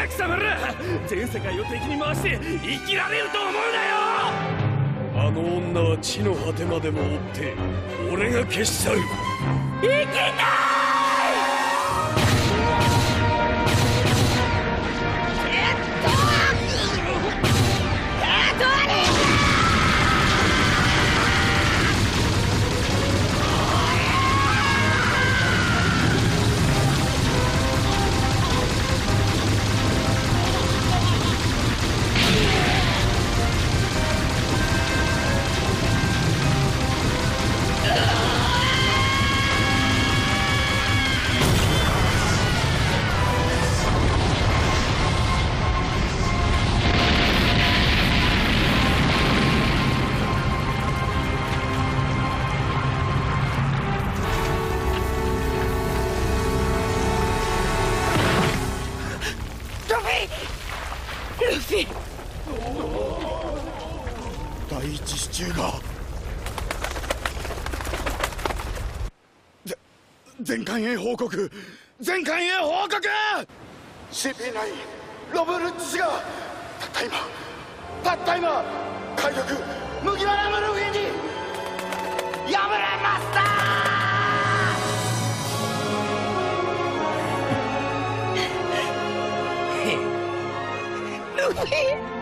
貴様ら全世界を敵に回して生きられると思うなよ。あの女は地の果てまでも追って俺が消し去る。生きたい。ルフィ、 第一支柱が全艦へ報告、全艦へ報告。 CP9 ロブ・ルッチ氏がたった今海賊麦わらのルフィに敗れました。 ルフィ